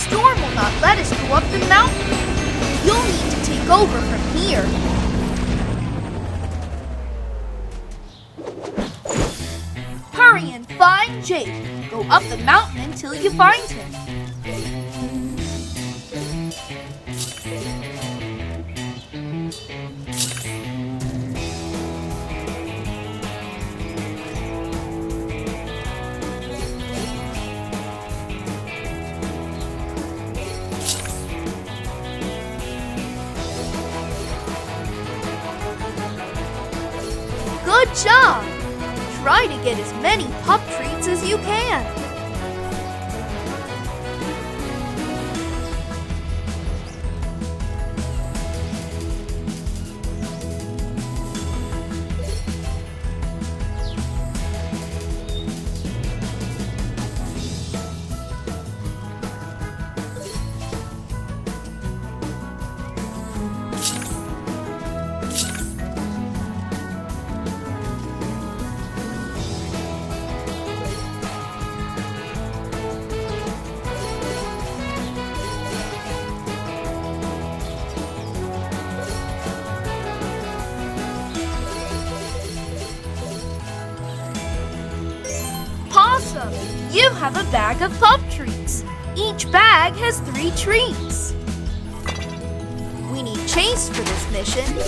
storm will not let us go up the mountain. You'll need to take over from here. Hurry and find Jake. Go up the mountain until you find him. Good job! Try to get as many pup treats as you can. Possum, you have a bag of pup treats. Each bag has 3 treats. We need Chase for this mission.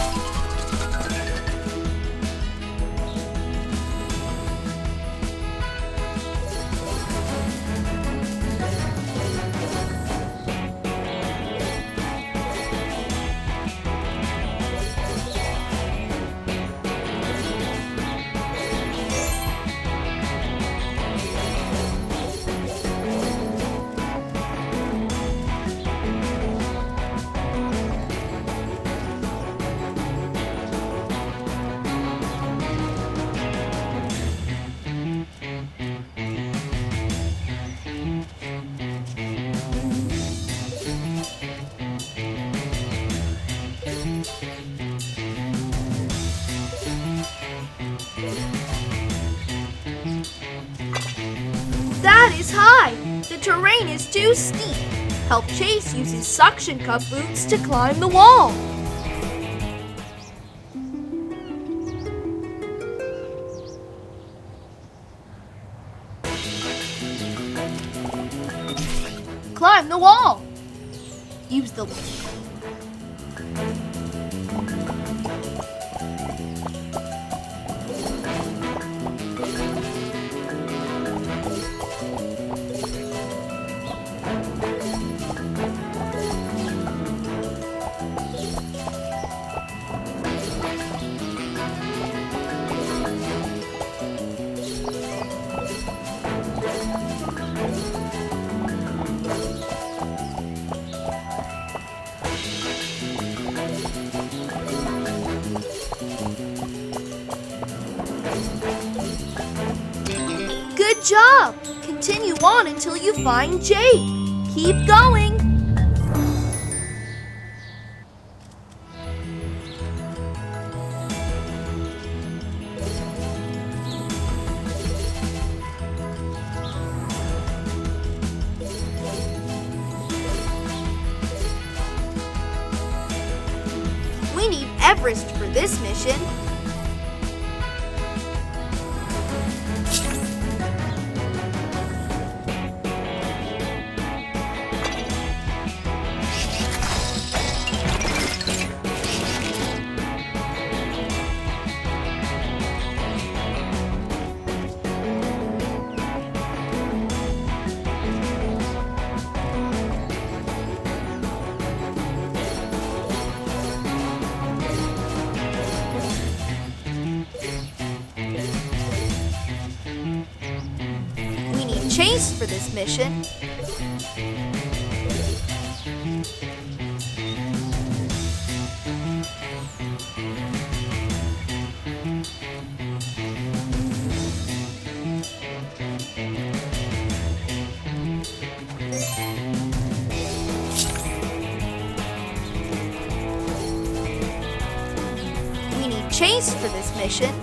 That is high. The terrain is too steep. Help Chase use his suction cup boots to climb the wall. Climb the wall. Use the Good job! Continue on until you find Jake. Keep going! We need Everest for this mission. Chase for this mission. We need Chase for this mission.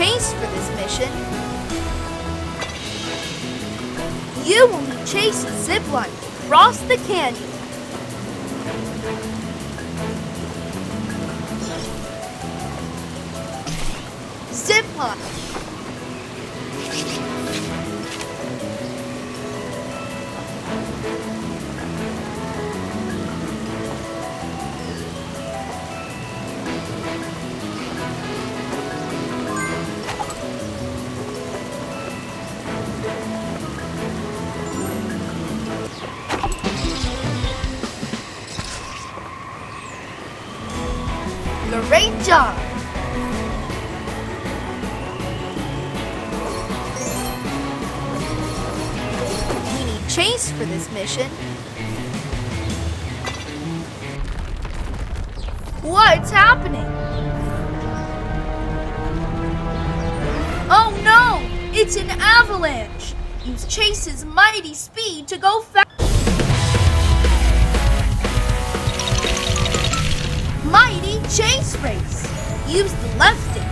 Chase for this mission. You will need Chase's zip line to cross the canyon. Zip line. Great job! We need Chase for this mission. What's happening? Oh no! It's an avalanche! Use Chase's mighty speed to go fast. Mighty Chase race. Use the left stick.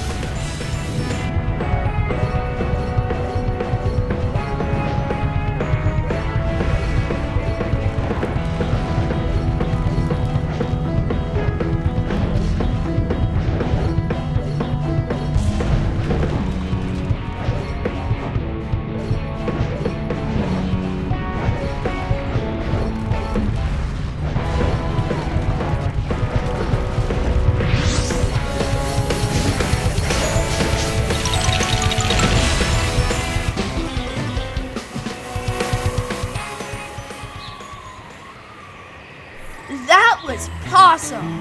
That was awesome!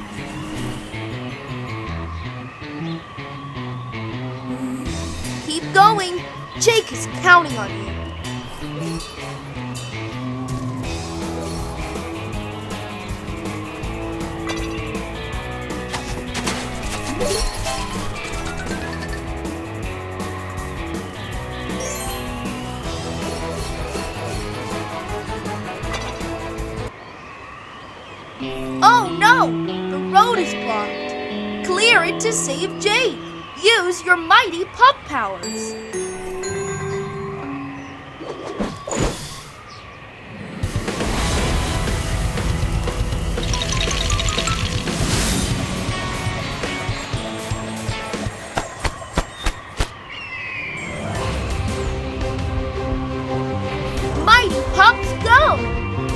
Keep going. Jake is counting on you. Oh no! The road is blocked. Clear it to save Jake. Use your mighty pup powers. Mighty pups, go!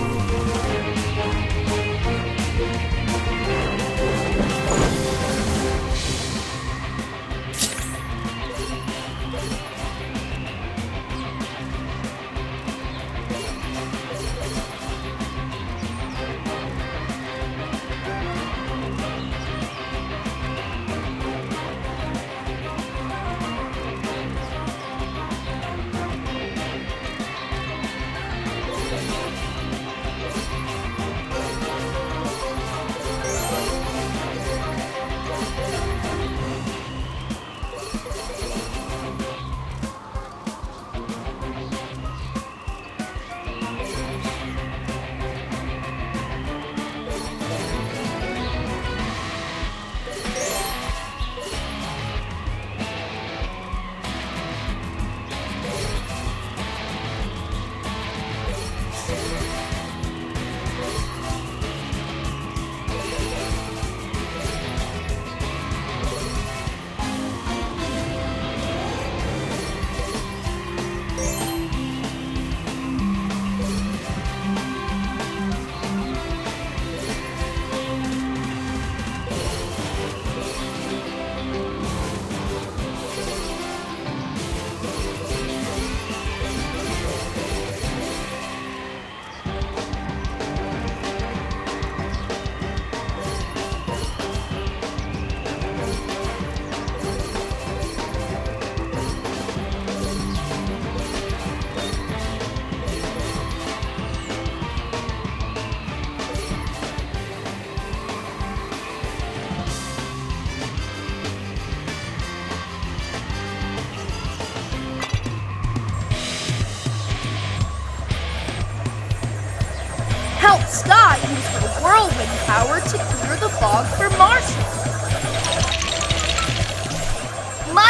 Help Sky use her whirlwind power to clear the fog for Marshall.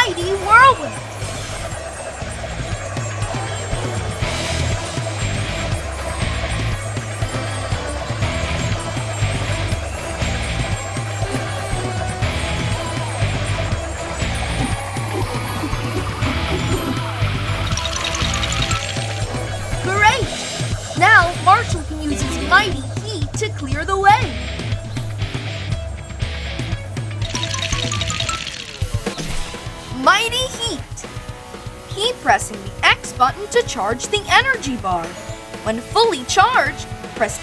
mighty whirlwind. Great! Now Marshall can use his mighty heat to clear the way. Mighty heat. Keep pressing the X button to charge the energy bar. When fully charged, press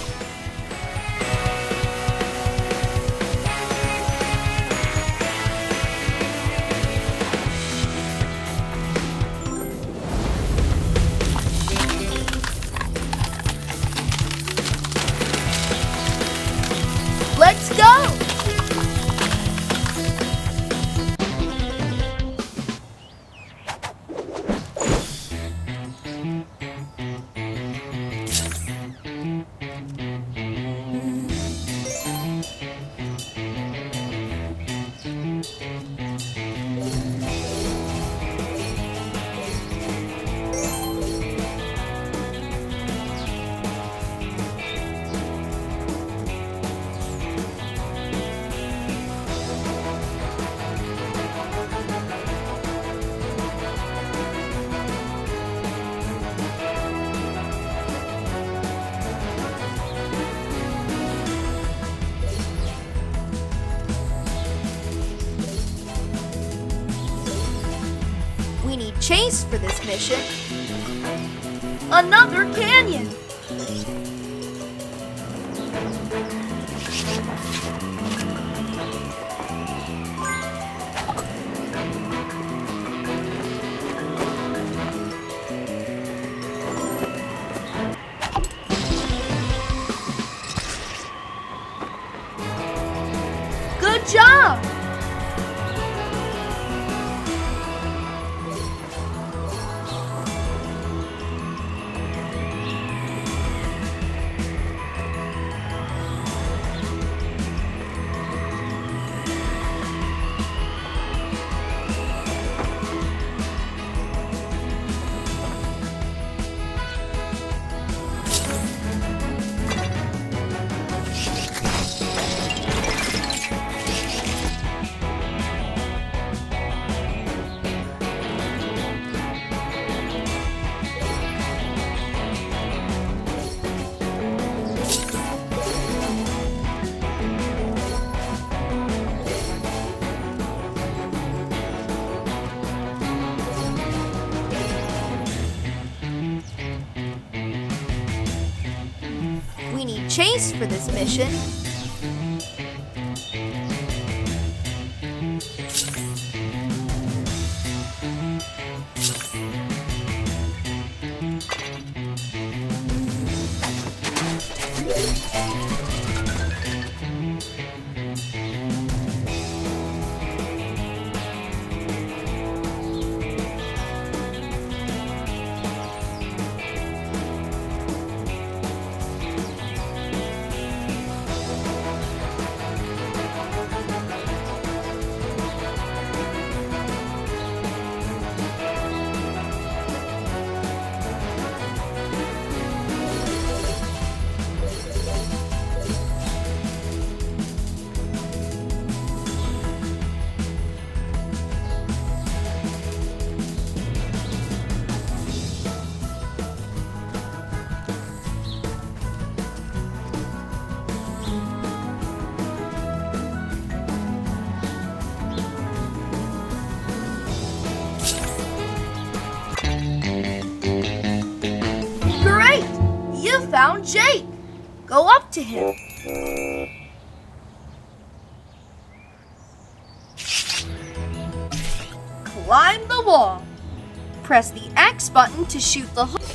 Let's go! We need Chase for this mission. Another canyon! Good job! We need Chase for this mission. Found Jake. Go up to him. Climb the wall. Press the X button to shoot the hook.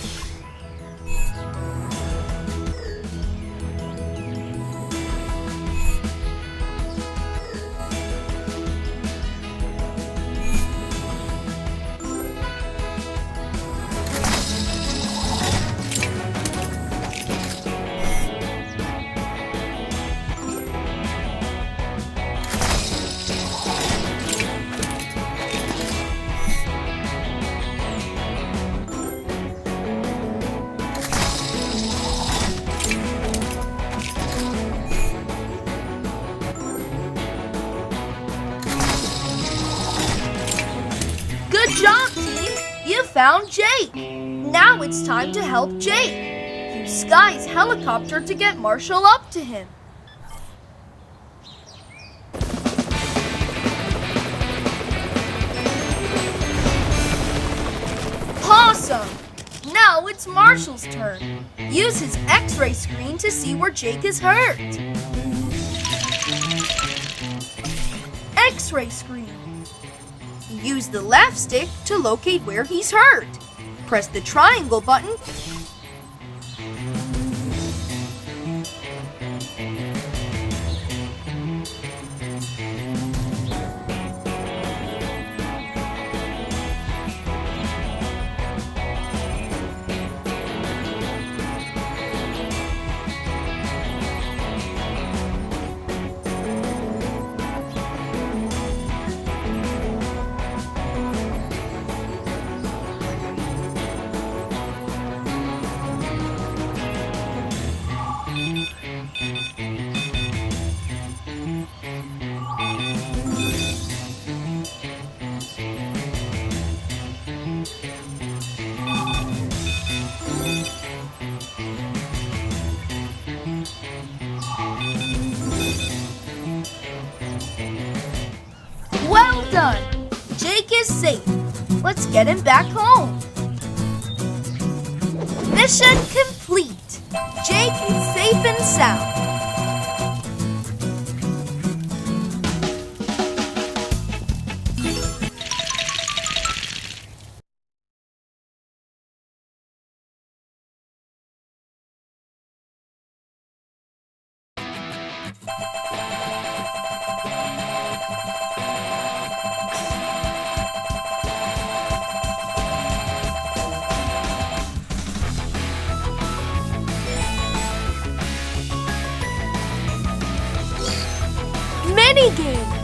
Good job, team! You found Jake! Now it's time to help Jake. Use Sky's helicopter to get Marshall up to him. Awesome! Now it's Marshall's turn. Use his X-ray screen to see where Jake is hurt. X-ray screen. Use the left stick to locate where he's hurt. Press the triangle button. Well done! Jake is safe. Let's get him back home. Mission complete. Jake is safe and sound. Minigame!